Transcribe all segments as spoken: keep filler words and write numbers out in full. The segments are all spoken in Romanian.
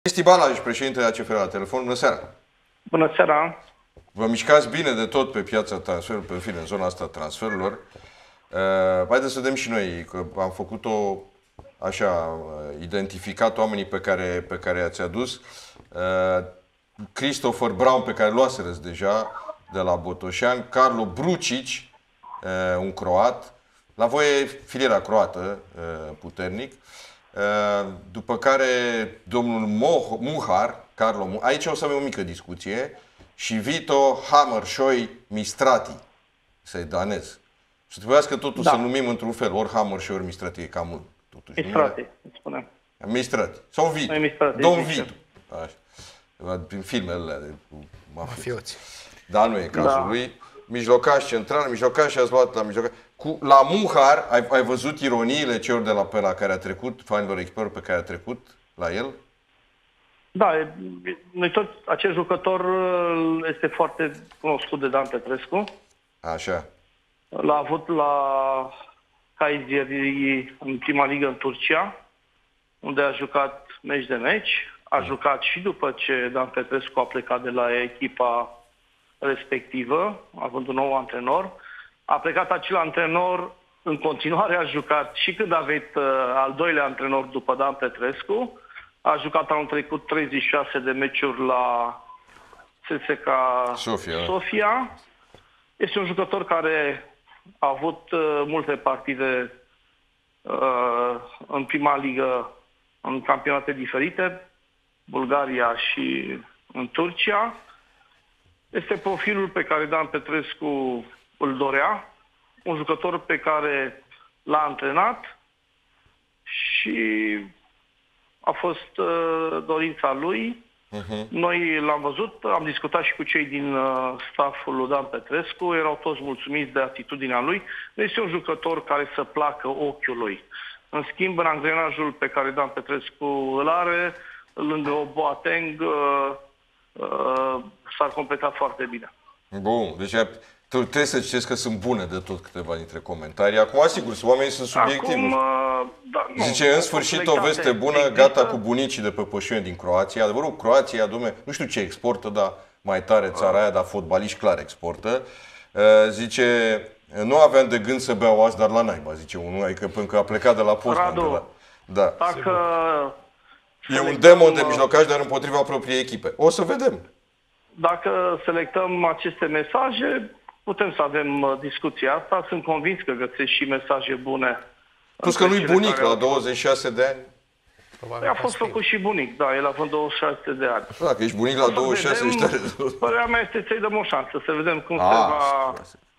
Cristi Balaj, președintele A C F R la telefon. Bună seara! Bună seara! Vă mișcați bine de tot pe piața transferului, pe fine, în zona asta transferurilor. Uh, haideți să vedem și noi, că am făcut-o așa, identificat oamenii pe care, pe care i-ați adus. Uh, Christopher Brown, pe care luaserăți deja de la Botoșani, Carlo Brucic, uh, un croat, la voi e filiera croată, uh, puternic. Uh, după care domnul Moh Muhar, Carlo, aici o să avem o mică discuție, și Vito Hammershøi Mistrati, să e danez. Și trebuiască totul da. să numim într-un fel, ori Hammershøi, ori Mistrati, e cam mult. Totuși, Mistrati, spunem. Mistrati. Sau Vito. Mistrati, Domn Vito. Așa. Prin filmele alea cu mafioți. Dar nu e cazul da. lui. Mijlocaș central, mijlocaș și ați luat la mijlocaș. Cu, la Muhar, ai, ai văzut ironiile celor de la pe la care a trecut, fanilor experți pe care a trecut la el? Da, noi tot, acest jucător este foarte cunoscut de Dan Petrescu. Așa. L-a avut la Kayseri în prima ligă în Turcia, unde a jucat meci de meci. A jucat și după ce Dan Petrescu a plecat de la echipa respectivă, având un nou antrenor. A plecat acel antrenor, în continuare a jucat și când a venit uh, al doilea antrenor după Dan Petrescu. A jucat anul trecut treizeci și șase de meciuri la C S K A Sofia. Sofia. Este un jucător care a avut uh, multe partide uh, în prima ligă, în campionate diferite, Bulgaria și în Turcia. Este profilul pe care Dan Petrescu îl dorea, un jucător pe care l-a antrenat și a fost uh, dorința lui. Uh-huh. Noi l-am văzut, am discutat și cu cei din uh, stafful lui Dan Petrescu, erau toți mulțumiți de atitudinea lui. Este un jucător care să placă ochiul lui. În schimb, în angrenajul pe care Dan Petrescu îl are, lângă Boateng, uh, uh, s-ar completa foarte bine. Bun, deci trebuie să citeți că sunt bune de tot câteva dintre comentarii. Acum, sigur, oamenii sunt subiectivi. Acum, da, nu, zice, în sfârșit o veste bună, există... gata cu bunicii de pe pășuni din Croația. Adevărul, Croația, dom'le, nu știu ce exportă, dar mai tare țara aia, dar fotbaliști clar exportă. Zice, nu aveam de gând să beau azi, dar la naiba, zice unul, adică până că a plecat de la Poznan. De la... Da. Dacă... E un demon de mijlocaș, dar împotriva propriei echipe. O să vedem. Dacă selectăm aceste mesaje, putem să avem discuția asta. Sunt convins că găsesc și mesaje bune. Plus că nu-i bunic la douăzeci și șase de ani. Probabil a fost făcut și bunic, da, el având douăzeci și șase de ani. Dacă ești bunic la douăzeci și șase, ești tare. Părerea mea este să-i dăm o șansă, să vedem cum a, se va...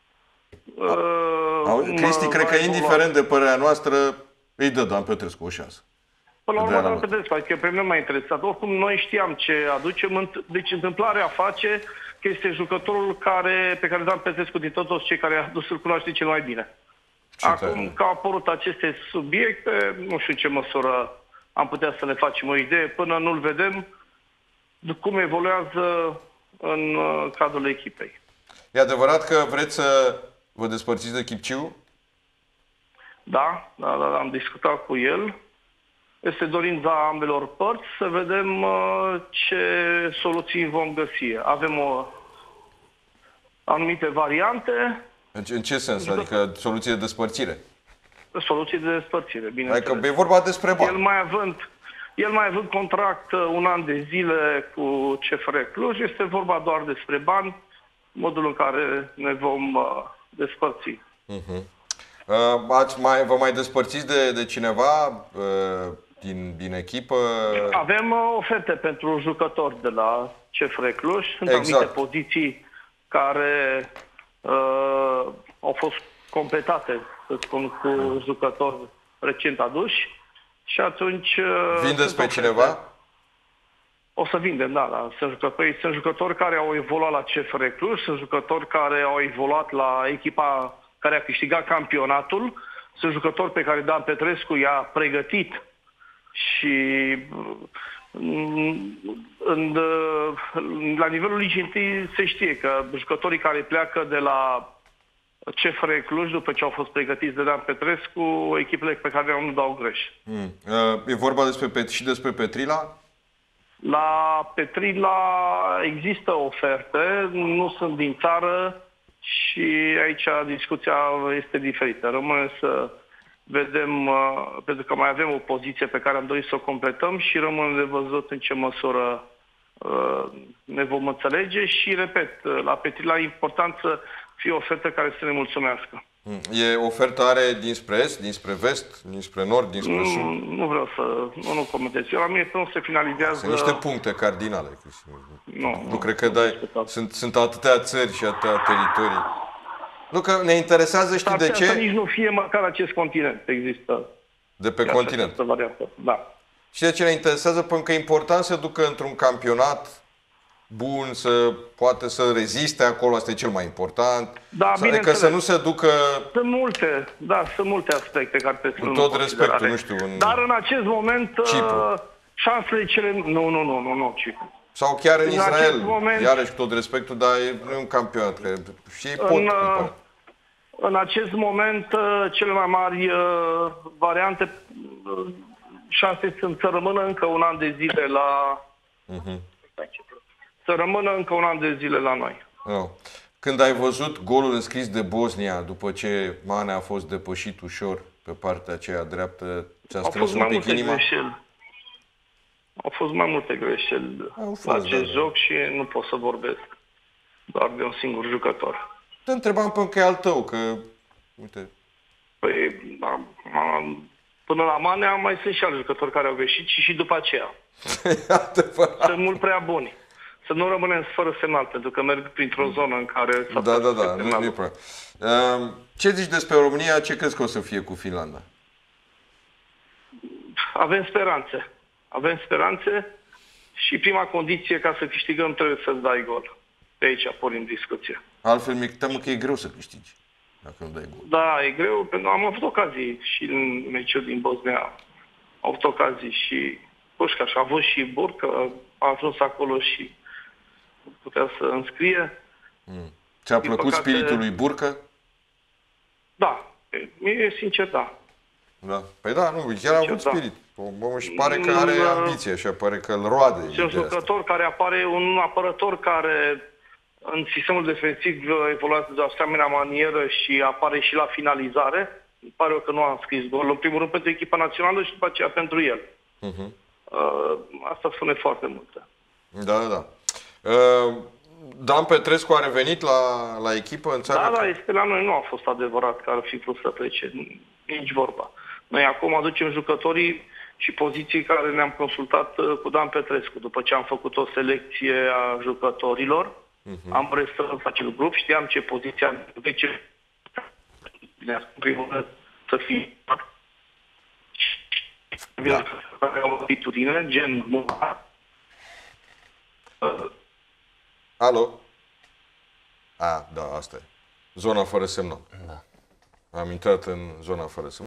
Uh, Cristi, cred că indiferent de părerea noastră, îi dă Dan Petrescu o șansă. Până la urmă, Dan Petrescu, adică pe mine m-a interesat. Oricum, noi știam ce aducem. Deci, întâmplarea face că este jucătorul care, pe care Dan Petrescu, din toți cei care a adus, îl cunoaște cel mai bine. Ce Acum tare. Că au apărut aceste subiecte, nu știu ce măsură am putea să ne facem o idee, până nu-l vedem cum evoluează în cadrul echipei. E adevărat că vreți să vă despărțiți de Chipciu? Da, da, da, am discutat cu el. Este dorința ambelor părți să vedem uh, ce soluții vom găsi. Avem o anumite variante. În ce, în ce sens? Adică soluții de despărțire? Soluții de despărțire, bineînțeles. Adică e vorba despre bani. El mai având, el mai având contract un an de zile cu C F R Cluj, este vorba doar despre bani, modul în care ne vom uh, despărți. Uh-huh. uh, ați mai, vă mai despărțiți de, de cineva uh, din, din echipă? Avem uh, oferte pentru jucători de la C F R Cluj. Sunt exact. anumite poziții care uh, au fost completate, să spun, cu jucători recent aduși. Și atunci... Uh, Vindeți pe cineva? O să vindem, da, da. Sunt jucători, sunt jucători care au evoluat la C F R Cluj, sunt jucători care au evoluat la echipa care a câștigat campionatul, sunt jucători pe care Dan Petrescu i-a pregătit și în, la nivelul ligii întâi se știe că jucătorii care pleacă de la C F R Cluj, după ce au fost pregătiți de Dan Petrescu, echipele pe care nu dau greș. Mm. E vorba despre, și despre Petrila? La Petrila există oferte, nu sunt din țară și aici discuția este diferită. Rămâne să vedem, uh, pentru că mai avem o poziție pe care am dorit să o completăm și rămâne de văzut în ce măsură uh, ne vom înțelege și, repet, la Petrila e important să fie o ofertă care să ne mulțumească. E ofertă are dinspre est, dinspre vest, dinspre nord, dinspre nu, sud? Nu vreau să nu, nu comentez. Eu, la mine nu se finalizează... Sunt niște puncte cardinale. Nu, nu, nu cred că dai... Sunt, sunt atâtea țări și atâtea teritorii. Nu, că ne interesează, știi de ce? Să nici nu fie măcar acest continent. Există de pe continent. Variantă. Da. Și de ce ne interesează? Pentru că e important să ducă într-un campionat bun, să poate să reziste acolo, asta e cel mai important. Da, adică să nu se ducă... Sunt multe, da, sunt multe aspecte care trebuie să cu tot respectul, nu știu, în Dar în acest moment, Cipru. șansele cele... Nu, nu, nu, nu, nu, Cipru. Sau chiar în, în Israel, moment, iarăși cu tot respectul, dar nu e un campionat, că și ei pot în, cumpăra. În acest moment, cele mai mari variante, șanse sunt să rămână încă un an de zile la... Uh-huh. Să rămână încă un an de zile la noi. Oh. Când ai văzut golul înscris de Bosnia, după ce Mane a fost depășit ușor pe partea aceea dreaptă, ți-a strâns un pic inima? Greșeli. Au fost mai multe greșeli la acest da, joc și nu pot să vorbesc doar de un singur jucător. Te întrebam pe că e al tău, că... Uite... Păi, până la Mane mai sunt și alți jucători care au greșit și și după aceea. Sunt mult prea buni. Să nu rămânem fără semnal, pentru că merg printr-o zonă în care... Da, da, da, nu, nu e problemă. Ce zici despre România? Ce crezi că o să fie cu Finlanda? Avem speranțe. Avem speranțe și prima condiție ca să câștigăm trebuie să-ți dai gol. De aici pornim discuția. Altfel mi teamă că e greu să câștigi, dacă nu dai gol. Da, e greu, pentru că am avut ocazii și în meciul din Bosnia. Am avut ocazii și Pușcaș, a avut și Burcă, a ajuns acolo și putea să înscrie. Mm. Ți-a plăcut păcate... spiritul lui Burcă? Da, mie sincer da. Da. Păi da, nu, chiar a avut spirit. Da. Și pare că are ambiție și pare că îl roade. Și un jucător asta. Care apare, un apărător care în sistemul defensiv evoluează de o asemenea manieră și apare și la finalizare. Îmi pare că nu a scris gol, în primul rând pentru echipa națională și după aceea pentru el. Uh-huh. Uh, asta spune foarte multe. Da, da, da. Uh, Dan Petrescu a revenit la, la echipă în țară? Da, da, este la noi. Nu a fost adevărat că ar fi vrut să plece. Nici vorba. Noi acum aducem jucătorii și poziții care ne-am consultat cu Dan Petrescu. După ce am făcut o selecție a jucătorilor, uh-huh. am restrâns acel grup, știam ce poziție am de ce ne-a primul rând să fie da. Care au atitudine, gen Muha. Alo? A, da, asta e. Zona fără semnal. Da. Am intrat în zona fără semnal.